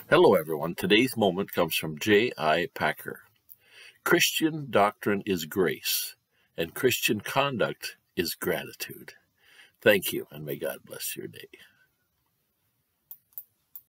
Hello, everyone. Today's moment comes from J.I. Packer. Christian doctrine is grace, and Christian conduct is gratitude. Thank you, and may God bless your day.